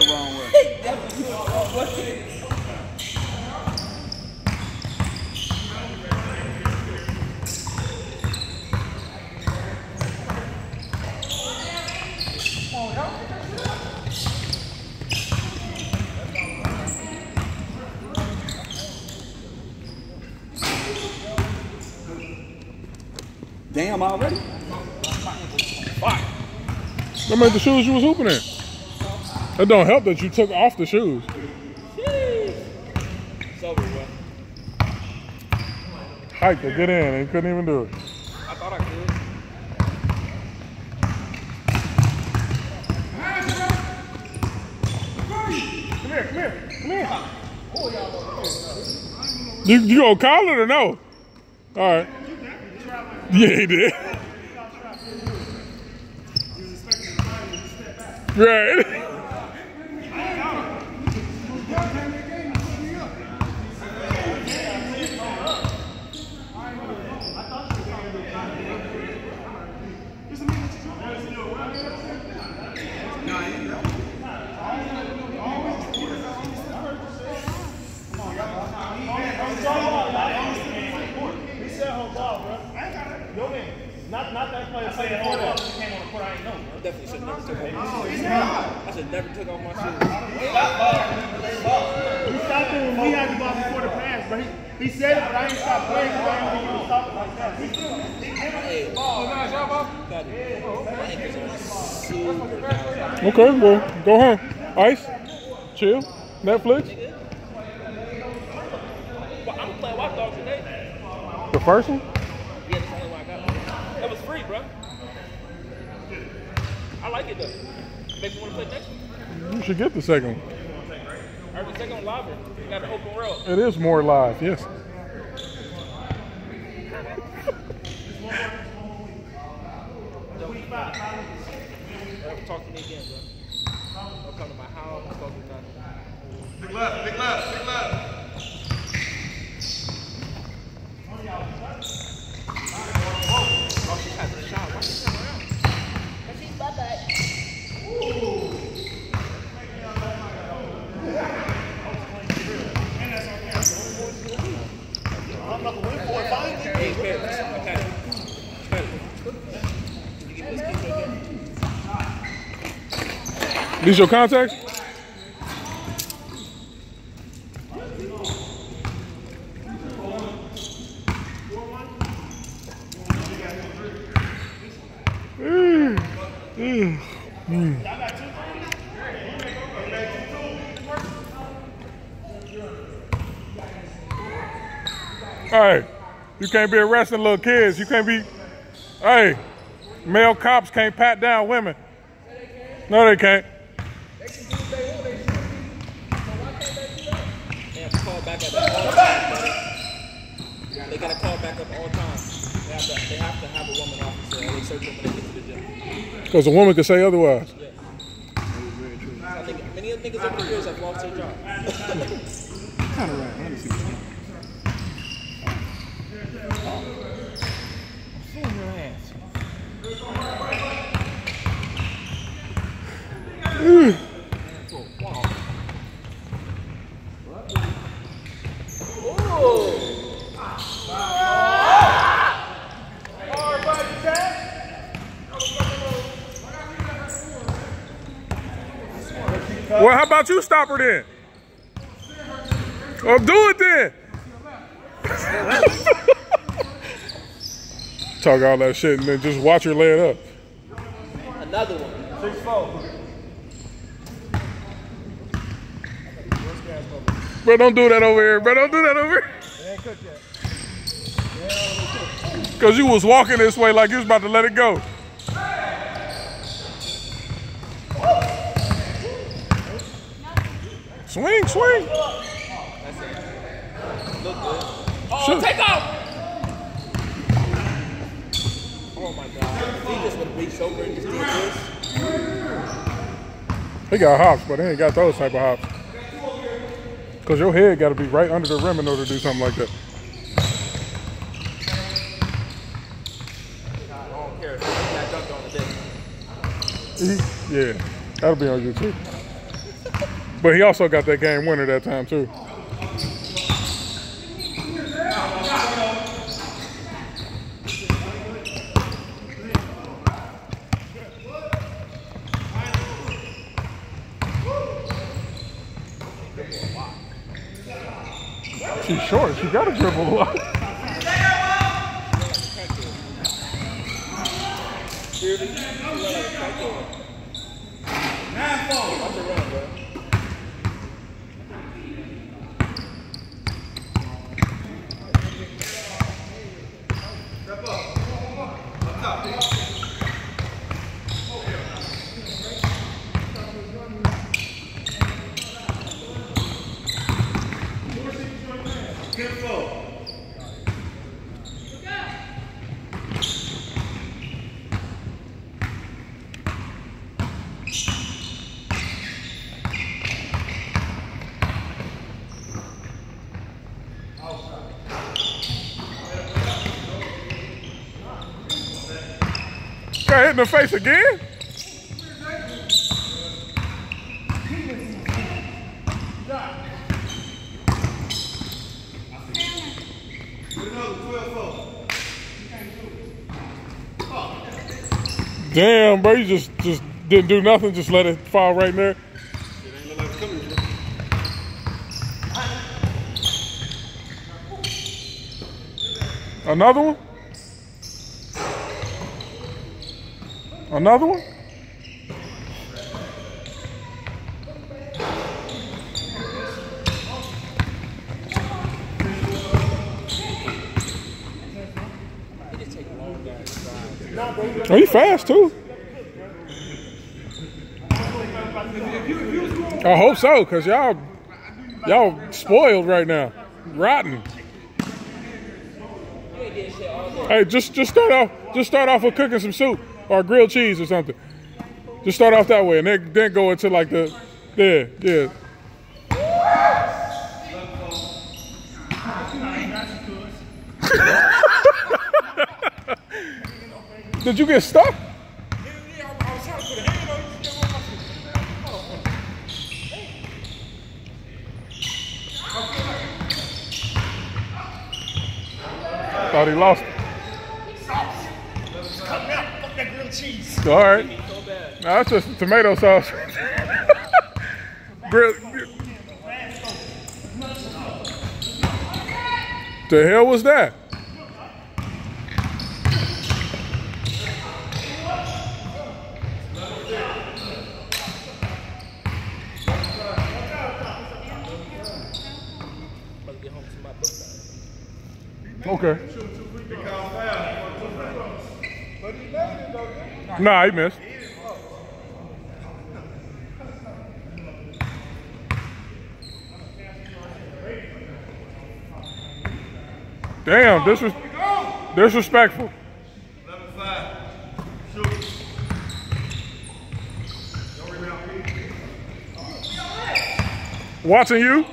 the wrong way. Damn, already? Them ain't the shoes you was hooping in. It don't help that you took off the shoes. It's over, bro. Hiked to get in and couldn't even do it. I thought I could. Come here. You gonna call it or no? All right. Yeah, he did. Right. Not that player saying came on the court, I ain't know, bro. Definitely should never took off my shoes. I should never took off my shoes. He stopped it when we had the ball before the pass, but he said it, but I ain't stopped playing because I ain't think he was stopping like that. Okay, well, go home. Ice, chill, Netflix. Well, I'm playing Watch Dogs today. The first one? Yeah, that's the only one I got. That was free, bro. I like it though. Makes me want to play next one. You should get the second one. I heard the second one live. You got the open world. It is more live, yes. Don't talk to me again, bro. Don't come to my house. Don't talk to me nothing. Big left, big left, big left. Oh, she has a shot. Why she come around? Cause he's butt back. I'm not going to win for it. Fine. Hey, fair. Okay. Did you get this kid again? These your contacts? Hey, you can't be arresting little kids. You can't be, hey, male cops can't pat down women. No, they can't. They have to call back up at all times. They got to call back up all times. They have to have a woman officer or they search them when they get to the gym. Because a woman could say otherwise. Yeah. I think many of the niggas over the years have lost their job. Kind of right. Let me see what Well, how about you stop her then? Or do it then. Talk all that shit and then just watch her lay it up. Another one. 6'4". Bro, don't do that over here. Bro, don't do that over here. It ain't cooked yet. Because you was walking this way like you was about to let it go. Swing, swing. That's it. Look good. Oh, Shoot. take off! Oh my God. He just would have reached over and just did this. He got hops, but he ain't got those type of hops. Because your head got to be right under the rim in order to do something like that. I don't care. He got dunked on today. Yeah, that'll be on you too. But he also got that game winner that time too. She's short. She got to dribble a lot. Got hit in the face again? Damn, bro, you just didn't do nothing, just let it fall right in there. Another one? Another one? Oh, he fast too. I hope so, cause y'all spoiled right now, rotten. Hey, just start off with cooking some soup or grilled cheese or something. Just start off that way, and then go into like the yeah. Did you get stuck? Thought he lost it. All right. No, that's just tomato sauce. Grilled. The hell was that? Okay. Nah, he missed. Damn, disrespectful. Watching you?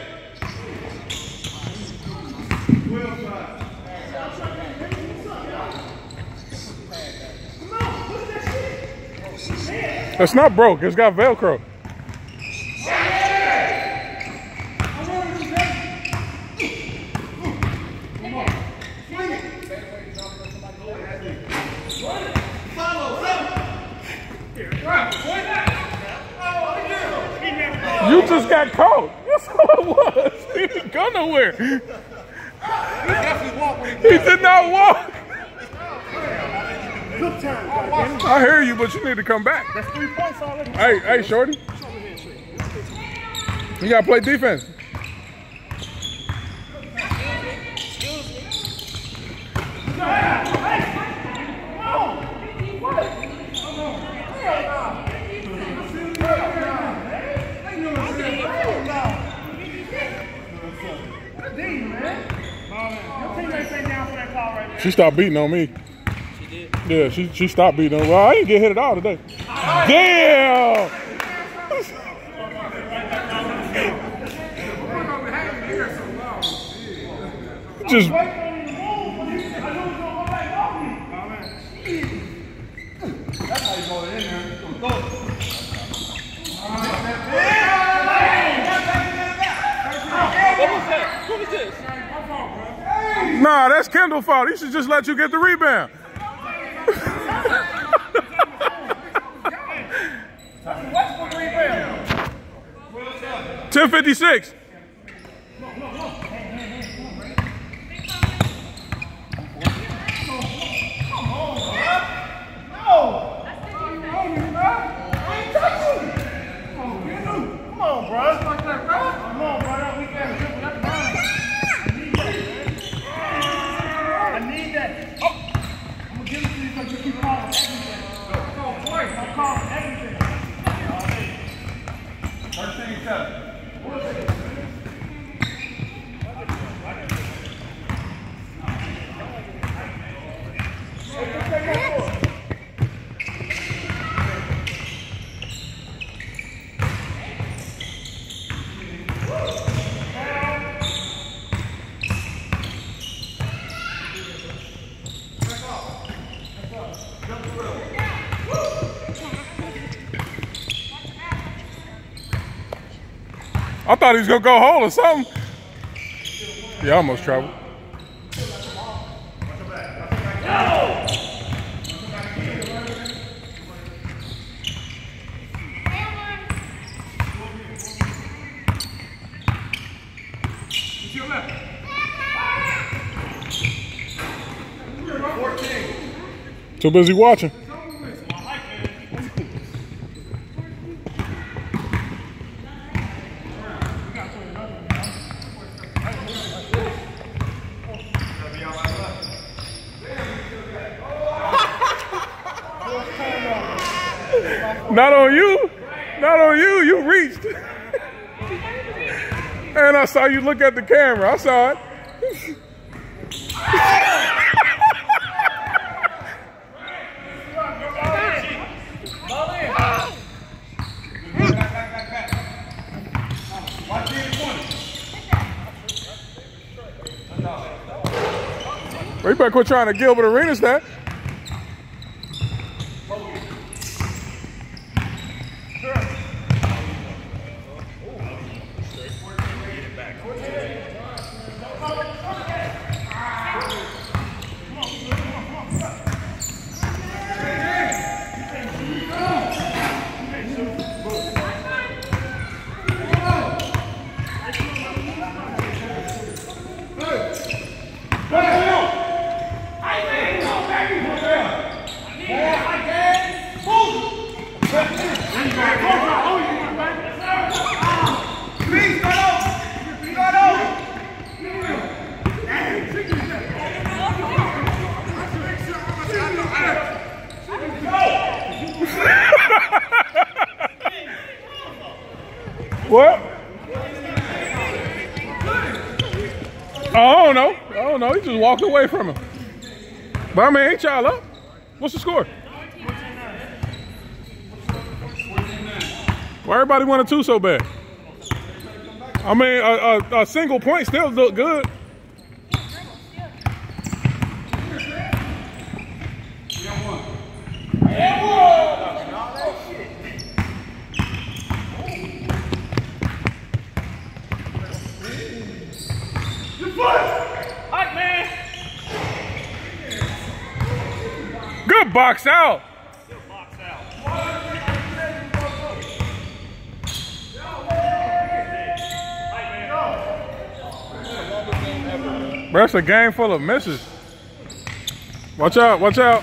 It's not broke, it's got Velcro. You just got caught. That's all it was. He didn't go nowhere. He did not walk. I hear you, but you need to come back. That's 3 points already. Hey, shorty. You gotta play defense. She stopped beating on me. She did? Yeah, she stopped beating on me. Well, I didn't get hit at all today. Damn! Just... That's how you go in there. Go. Nah, that's Kendall's fault. He should just let you get the rebound. 10:56. I thought he was gonna go home or something. Yeah, I almost traveled. Too busy watching. Not on you. Not on you. You reached. And I saw you look at the camera. I saw it. Well, you better quit trying to Gilbert Arenas that. What? I don't know. He just walked away from him. But I mean, ain't y'all up? What's the score? Why everybody 1-2 so bad? I mean, a single point still look good. Good box out. Bro, that's a game full of misses. Watch out, watch out.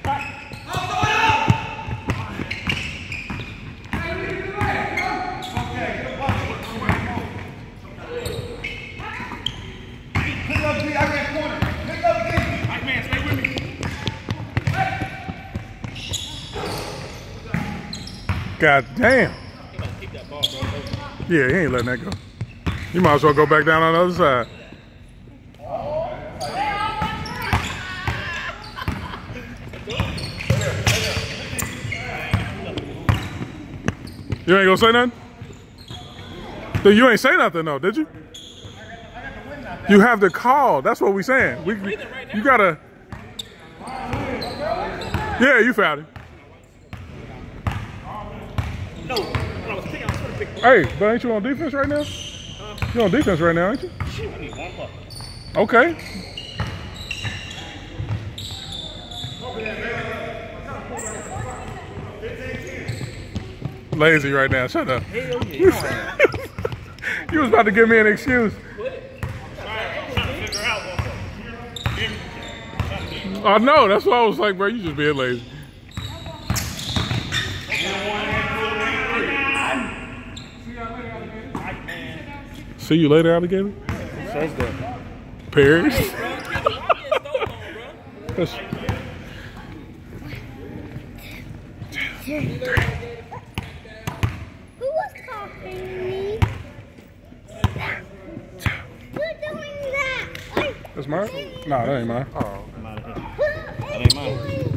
God damn. Yeah, he ain't letting that go. You might as well go back down on the other side. You ain't gonna say nothing? You ain't say nothing though, did you? You have the call. That's what we saying. You gotta. Yeah, you fouled him. Hey, but ain't you on defense right now? You on defense right now, ain't you? Okay. Lazy right now. Shut up. You was about to give me an excuse. I know. That's why I was like, bro, you just being lazy. See you later, alligator. Says that. Paris. Who was talking to me? Who's doing that? That's mine? No, that ain't mine. Oh. That ain't mine.